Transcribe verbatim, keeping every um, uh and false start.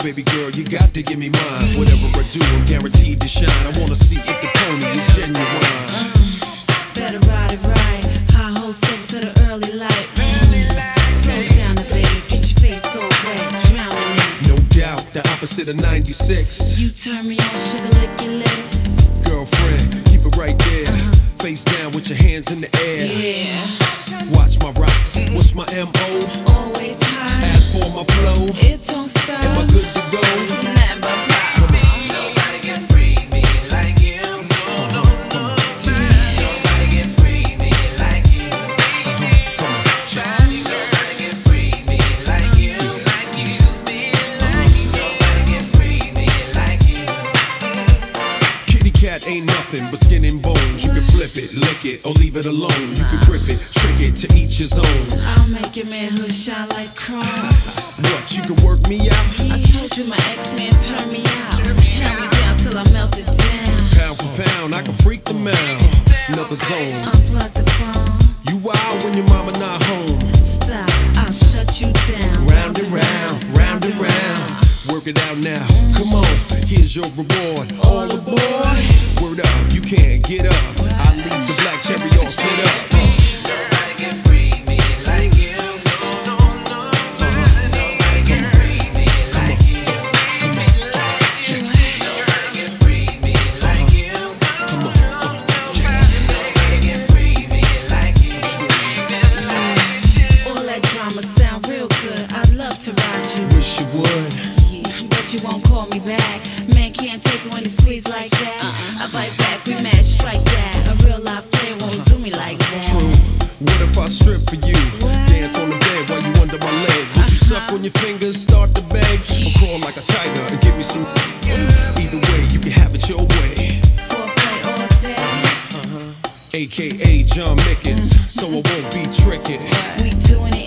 baby girl, you got to give me mine. Whatever I do, I'm guaranteed to shine. I wanna see if the pony is genuine. Uh, better ride it right. High hole silver to the early light. Mm. Slow it down a bit. Get your face all wet, drowning in it. No doubt, the opposite of ninety-six. You turn me on, sugar, lick your lips. Girlfriend, keep it right there. Uh-huh. Face down with your hands in the air. Yeah. Watch my rocks. What's my M O? Always high. As for my flow, it don't stop. am I good to go? Never pop. Nobody can free me like you. No, no, no. Nobody can free me like you. Nobody can free me like you. Like you, like you. Nobody can free me like you. Kitty cat ain't nothing but skin and bones. You can flip it, lick it, or leave it alone. You can grip it, trick it, to each his own. I'll make your manhood shine like chrome. What, you can work me out? I told you my ex-man turned me out. Held me down till I melted down. Pound for pound, I can freak them out. Another zone. Unplug the phone. You wild when your mama not home. Stop, I'll shut you down. Round and round, round and round. Work it out now, come on, here's your reward. All aboard, word up, you can't get up. I leave the black cherry all split up. Nobody can free me like you. No, no, no. Nobody can free me like you. Nobody can free me like you. Nobody can free me like you. All that drama sound real good. I'd love to ride you. Wish you would. But you won't call me back. Man can't take it when he squeeze like that. I bite back, we match, strike that. A real life player won't do me like that. True. What if I strip for you? What? Dance on the bed while you under my leg. Would you suck on your fingers, start to beg, or crawl like a tiger and give me some? Either way, you can have it your way. Foreplay all day. A K A John Mickens, so I won't be tricking. We doing it